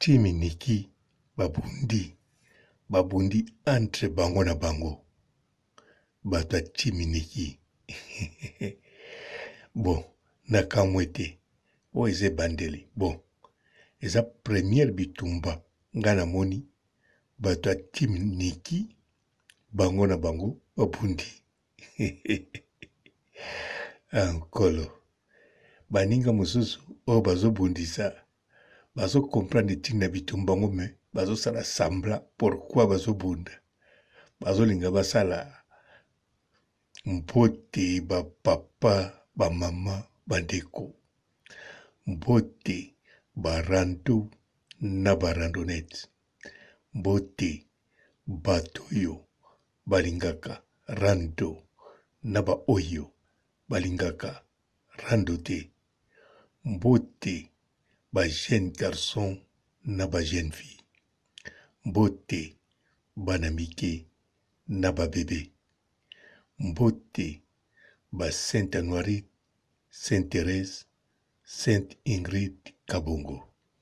Timiniki babundi entre bango na bango bato timiniki bon nakamwete o eze bandeli bon eza première bitumba ngana moni bato timiniki bango na bango babundi ankolo baninga mosusu o bazobundisa bazo comprendre tina bitumba ngome bazo sala sambla pourquoi bazo bunda bazo linga basala mbote ba papa ba mama bandeko mbote barando na barandonete mbote batoyo balingaka rando na ba oyo balingaka rando te mbote ba jeune garçon na ba jeune fille mbote bana mike na ba bébé mbote ba Sainte Anoirite, Sainte Thérèse, Sainte Ingrid Kabongo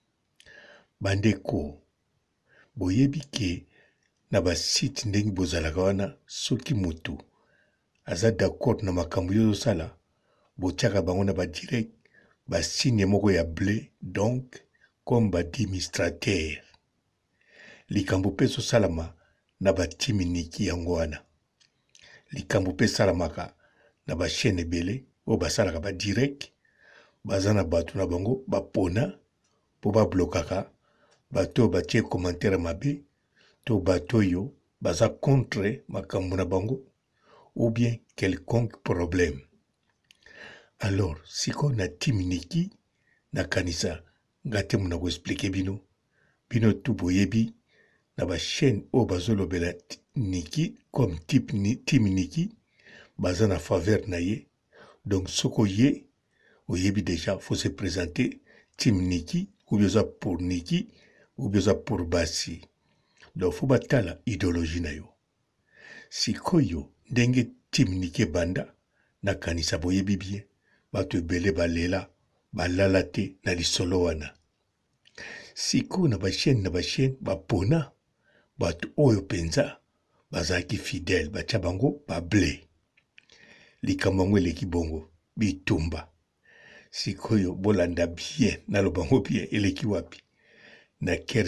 bandeko boyebi ke na ba site ndenge bozalaka wana soki mutu aza d'accord na makambo yo sala botiaka bango na ba direct ba signe moko ya blé donc comme ba administrateur likambo pe so salama na ba timiniki yango wana likambo pe salamaka na ba chaîne ebele o basalaka ba direct baza na bato na bango bapona po bablokaka bato batie commentaire mabe to bato yo baza contre makambo na bango ou bien quelconque problème. Alors, siko na timiniki na kanisa ngate muna ko expliquer bino tu boyebi na ba chaîne o bazolobela niki comme type timiniki baza na faveur na ye donc soko ye oyebi déjà faut se présenter timiniki ou bien pour niki ou bien pour basi donc faut batala idéologie na yo sikoyo ndenge timiniki banda na kanisa boyebi bien bato ebele balela balala te na lisolo wana siko na bachaîne bapona bato oyo penza bazalaki fidèle batia bango bablé likambo yango eleki bongo bitumba sikoyo bolanda bien naloba bango bien eleki wapi na cœur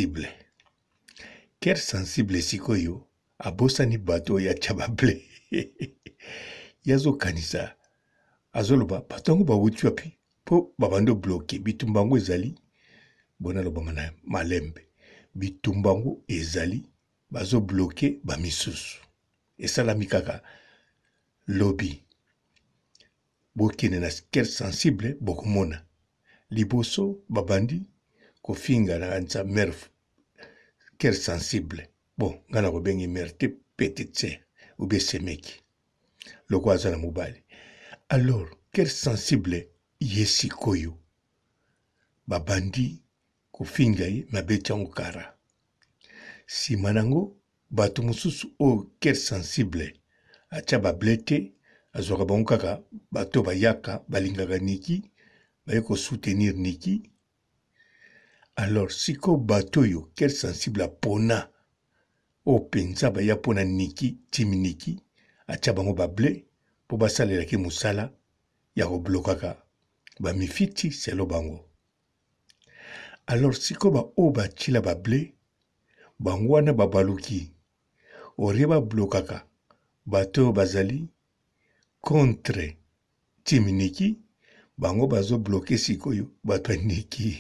sensible sikoyo abosani bato oyo atia bablé yazokanisa azoloba bato yango bawuti wapi mpo babando bloke bitumba yango ezali bona lobama na malembe bitumba yango ezali bazobloke bamisusu esalami kaka lobi bokende na cœur sensible bokomona liboso babandi kofinga na kanisa mère cœur sensible bon nga na kobengi mère te petite sœur ou bien semeki loko aza na mobali alors cœur sensible ye sikoyo babandi kofinga ye mabeti yango kara nsima nango bato mosusu oyo cœur sensible atia bablé te azwaka bango kaka bato bayaka balingaka niki baye kosoutenir niki alors siko bato oyo cœur sensible apona oyo mpenza baya mpona niki timiniki atia bango bablé mpo basalelaki mosala ya koblokaka bamifiti selo bango alors siko baoyo batila bablé bango wana babaluki orie bablokaka bato oyo bazali contre timiniki bango bazobloke sikoyo bato ya niki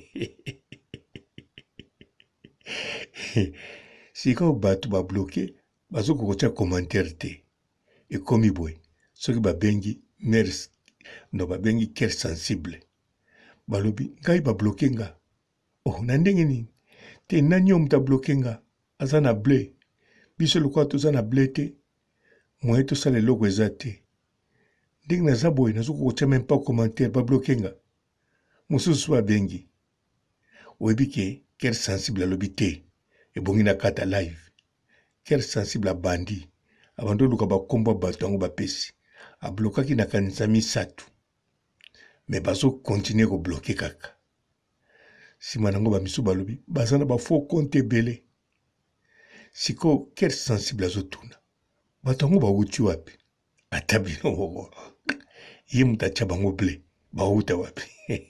sikoyo bato babloke bazokokotia commentaire te ekomi boye soki babengi mère no babengi cœur sensible balobi ngai babloke nga oh na ndenge nini te nani oyo moto abloke nga aza na blé biso lokola toza na blé te moye tosala eloko eza te ndenge naza boye nazokokotia même pas commentaire babloke nga mosusu babengi oyebi ke cœur sensible alobi te ebongi na kata live cœur sensible abandi abandi oluka bakombo bato yango bapesi ablokaki na kanisa misato me bazokontinue kobloke kaka nsima nango bamisu balobi baza na bafaux compte ebele. Siko quel sensible azotuna bato yango bawuti wapi ata bino ye mutu atya bango ble bawuta wapi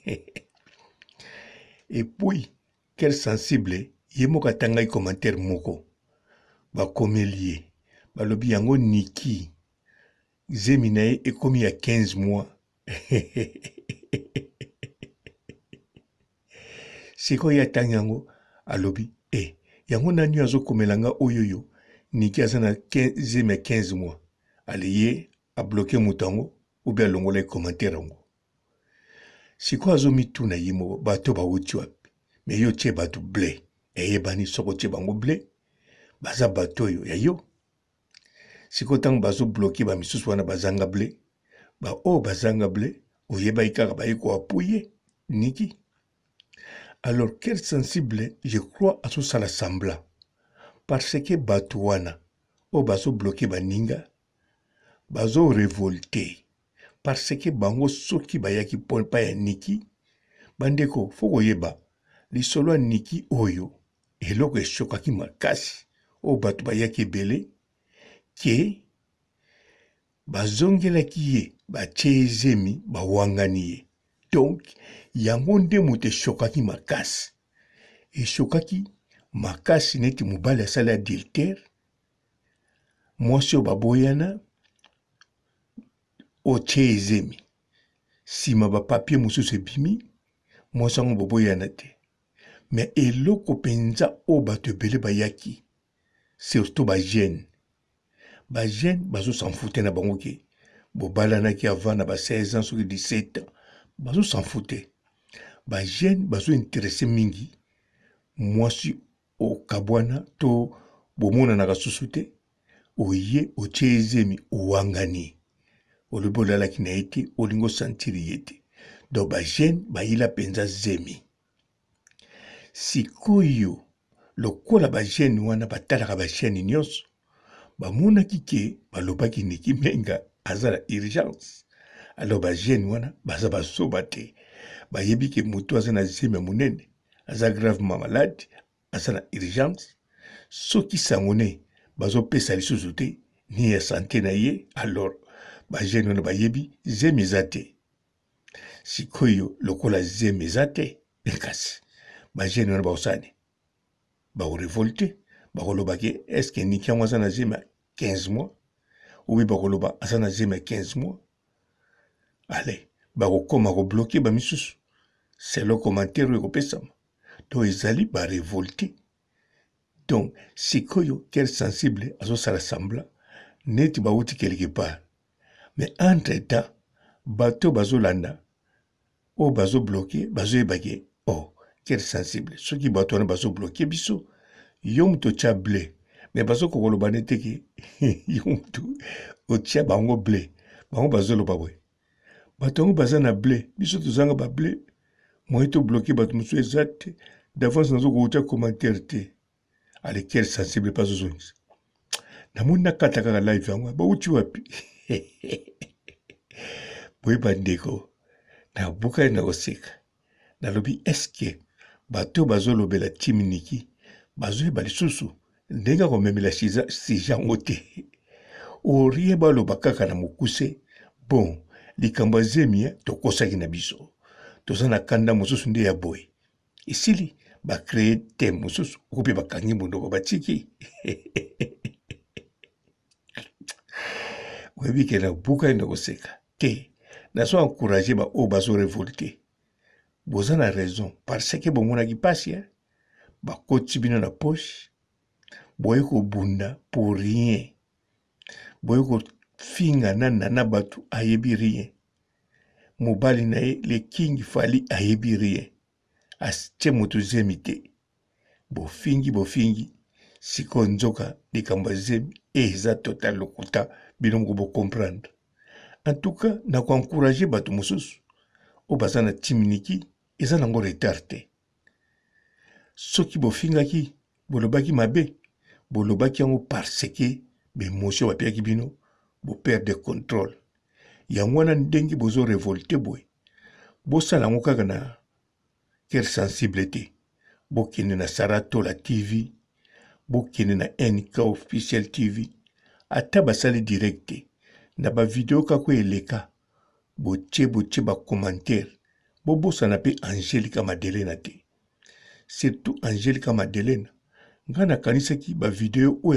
epuis quel sensible ye moko atangai commentaire moko bakomeli ye balobi yango niki zemi na ye ekomi ya 15 mois sikoyo atangi yango alobi yango nani azokomela nga oyoyo niki aza na zemi ya 15 mois ale ye abloke moto yango obi alongola ye commentaire yango sikoyo azomituna ye moko bato bawuti wapi me yo tie bato ble eyebani soko tie bango ble baza bato oyo ya yo sikoyo ntango bazobloke bamisusu wana bazanga ble baoyo bazanga ble oyebaki kaka baye koapuye niki. Alors quel sensible je crois azosala semblant parce que bato wana oyo bazobloke baninga bazorevolte parce que bango soki bayaki mpa ya niki bandeko fo koyeba lisolo ya niki oyo eloko eshokaki makasi oyo bato bayaki ebele ke bazongelaki ye batie ezemi bawangani ye. Donc yango nde moto eshokaki makasi eshokaki makasi neti mobali asali adultère mwasi oyo baboyana otie ezemi nsima bapapie mosusu ebimi mwasi yango boboyana te me eloko mpenza oyo bato ebele bayaki surtout bagene bazosanfute na bango ke bobalanaki avant na ba 16 ans soki 17 ans bazosanfute bagene bazointeresse mingi mwasi okabwana to bomonanaka susu te oye otie ezemi owangani olobi olalaki na ye te olingi osantiri ye te donc bagene bayila mpenza zemi sikoyo lokola bagene wana batalaka bashene nyonso bamonaki ke balobaki niki menga aza na urgence alors bagene wana baza basoba te bayebi ke moto aza na zemi ya monene aza gravement malade aza na urgence soki sango ne bazopesa lisusu te ni ya sante na ye alors bagene wana bayebi zemi eza te sikoyo lokola zemi eza te kasi bagene wana baosani baorevolte bakoloba ke eske niki yango aza na zemi ya 15 mois obi bakoloba aza na zemi ya 15 mois ale bakokoma kobloke bamisusu selo commentaire oyo ekopesama to ezali barevolte. Donc sikoyo quel sensible azosala semblant neti bauti quelque part mais entre temps bato bazolanda oyo bazobloke bazoyebake quel sensible soki bato wana bazobloke biso yo mutu otya ble me bazokokoloba nete ke yo mutu otya bango ble bango bazoloba boye bato yango baza na ble biso tozanga bable moye tobloke bato mosusu eza te d'avance nazokokotya commentaire te ale quel sensible bazozongisa namoni nakata kaka live yango bauti wapi boye bandeko nabukani na koseka nalobi eske bato bazolobela timi niki bazoyeba lisusu ndenge akomemela sija yango te orie baloba kaka na mokuse bon likambo ya zemi tokosaki na biso toza na kanda mosusu nde ya boye esili bakreye te mosusu okopi bakangi mondoko batiki oyebi ke nabukani na koseka te nazo encourage baoyo bazorevolte boza na raison parce que bomonaki pasi bakoti bino na poche boye kobunda pour rien boye kofingana na bato ayebi rien mobali na ye le king fali ayebi rien atie moto zemi te bofingi siko nzoka likambo ya zemi eza total lokuta bino moko bocomprendre en tout cas nakoencourage bato mosusu oyo baza na timiniki eza nango retard te soki bofingaki bolobaki mabe bolobaki yango parce que bemotio bapiaki bino boperde contrôle yango wana ndenge bozorevolte boye bosala yango kaka cœur sensible te bokende na Saratola TV bokende na NK officiel TV ata basali direct te na ba video kako eleka botie ba commentaire bobosana pe Angelica Madelena te surtout Angelica Madelena nga nakanisaki ba video oyo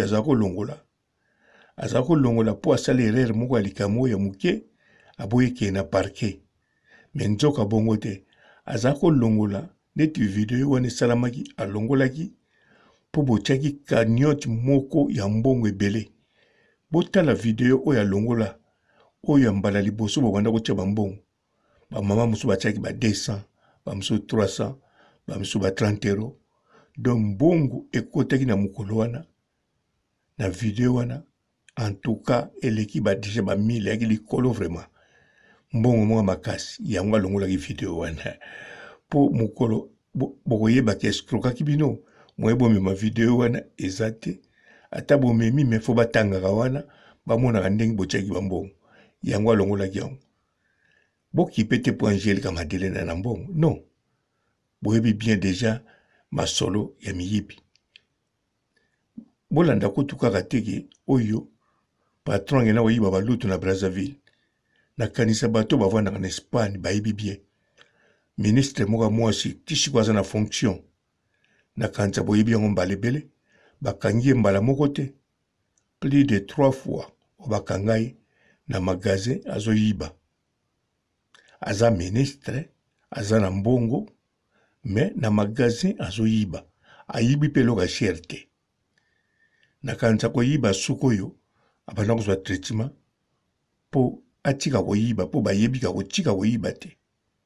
azako longola po asala erreur moko ya likambo ya muke aboyeke na parquet mais nzoka bongo te azako longola neti video wana esalamaki alongolaki po botiaki cagnotte moko ya mbongo ebele botala video oyo alongola oyo ya mbala liboso babanda kotia bambongo bamama mosusu batiaki ba 200 bamosusu 300 bamosusu ba 30 euros donc mbongo ekotaki na mokolo wana na video wana en tout cas eleki déjà ba 1000 yaki likolo vraiment mbongo mwa makasi yango alongolaki video wana po mokolo bokoyebaki escrokaki bino moyebomema video wana eza te ata bomemi me fo batangaka wana bamonaka ndenge botiaki bambongo yango alongolaki yango bokipe te po Angelica Madelena na mbongo non boyebi bien déjà masolo ya miyibi bolanda kotukaka teke oyo patron ngena oyiba balutu na Brazzaville nakanisa bato bavandaka na Espagne bayebi bien ministre moka mwasi tishiko aza na fonction nakanisa boyebi yango mbala ebele bakangi ye mbala moko te plus de 3 fois obakanga ye na magasin azoyiba aza ministre aza na mbongo mais na magasin azoyiba ayibi pe loka cher te nakanisa koyiba suko yo abanda kozwa traitement po atika koyiba po bayebika kotika koyiba te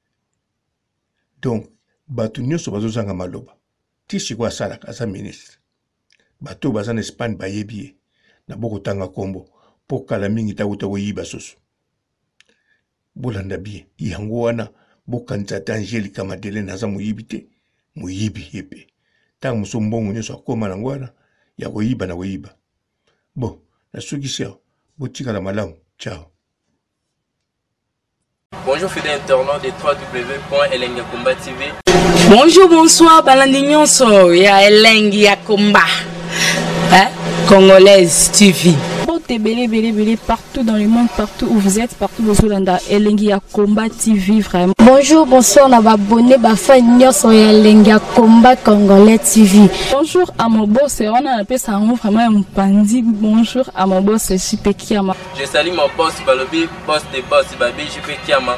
donc bato nyonso bazozanga maloba tishiko asalaka aza ministre bato baza na Espagne bayebi ye na bokotanga kombo po kala mingi takuta koyiba susu bolanda bien yango wana bokanisa te Angelica Madelena aza moyibi te moyibi ye pe ntango mosusu mbongo nyonso akoma nango wana ya koyiba na koyiba bon nasukisi awa botikala malamu ciao. Bonjour fidèles internautes de www.elengiakomba TV. Bonjour, bonsoir, balandi nyonso ya Elengi ya Komba, Congolaise TV. Belé partout dans le monde, partout où vous êtes, partout où vous êtes, Elengi ya Komba TV vraiment. Bonjour, bonsoir, on va abonner bafa nyonso ya Elengi ya Komba Congolais TV. Bonjour à mon boss, on a appelé ça vraiment un pandi. Bonjour à mon boss, JP Kiama. Je salue mon boss Balobi, boss des boss Babi, JP Kiama.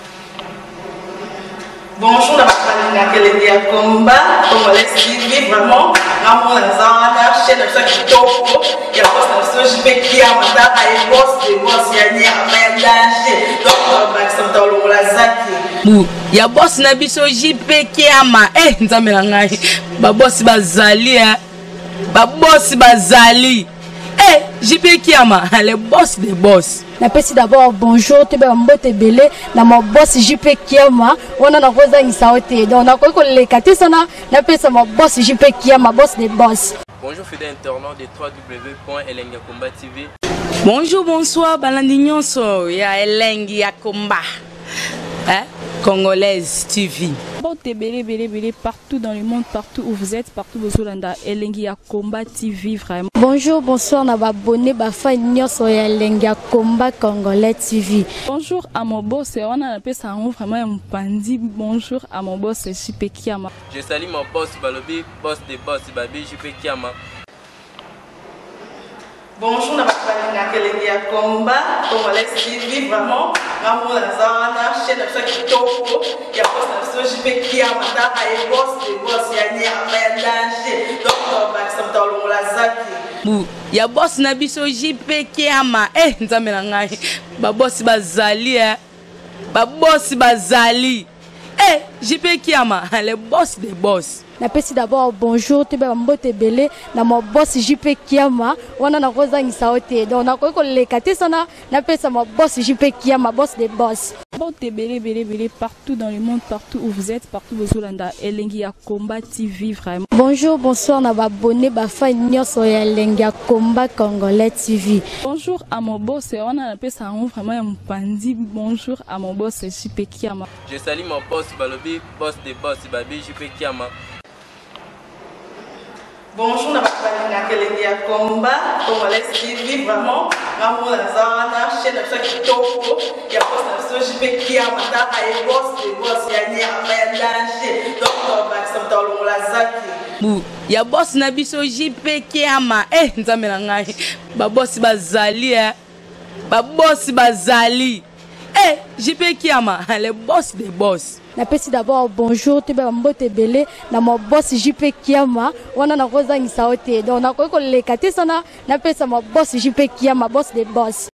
Bonjour, Elengi ya Komba Congolais TV vraiment. Ramon Lazana, chaîne de ça qui topo, il y a pas de JP Kiama, t'as un boss des boss, il y a un danger. Donc on va accepter le lazaki. Ya boss na biso JP Kiama, nzambe na ngai. Ba boss bazali ba boss bazali. JP Kiama, le boss des boss. Napesi d'abord bonjour, tu mbote belé na mon boss JP Kiama, on a rosa insaote. Donc on a quoi les katesana, napesa mon boss JP Kiama, boss des boss. Bonjour fidèles internautes de www.elengiakomba TV. Bonjour, bonsoir, balandi nyonso ya Elengi ya Komba, Congolaise TV. Belé partout dans le monde, partout où vous êtes, partout où vous êtes, Elengi ya Komba TV vraiment. Bonjour, bonsoir, on va abonner bafa nyonso ya Elengi ya Komba Congolais TV. Bonjour à mon boss, on a appelé ça vraiment un pandi. Bonjour à mon boss, JP Kiama. Je salue mon boss Balobi, boss des boss Babi, JP Kiama. Bonjour, Elengi ya Komba Congolais TV vraiment. Ramon Lazana, chaîne de ça qui topo, il y a pas de JP Kiama, t'as un boss des boss, il y a un danger. Donc on va accepter le lazaki. Ya boss na biso JP Kiama, nzambe na ngai. Ba boss bazali ba boss bazali. JP Kiama, le boss des boss. Napesi d'abord bonjour, tu mbote belé na mon boss JP Kiama, on a rosa insaote. Donc on a quoi les katesana, napesa mon boss JP Kiama, boss des boss. Partout dans le monde, partout où vous êtes, partout où vous êtes, Elengi ya Combat TV vraiment. Bonjour, bonsoir, na abonné bafa nyonso ya Elengi ya Combat Congolais TV. Bonjour à mon boss, on a appelé ça vraiment un pandi. Bonjour à mon boss JP Kiama. Je salue mon boss Balobi, boss des boss Babi JP Kiama. Bonjour, na bafalinga Elengi ya Combat Congolais TV vraiment. Ngamo na zana chaîne ça kitoko ya boss na JP Kiama ta ay boss des boss ya nya ya danger. Donc ba samtalo la zaki. Bu ya boss na biso JP Kiama nzambe na ngai ba boss bazali ba boss bazali JP Kiama le boss des boss. Napesi d'abord bonjour te ba mbote belé na mo boss JP Kiama wana na kozangisa ote donc na ko lekate sana napesa mo boss JP Kiama boss des boss.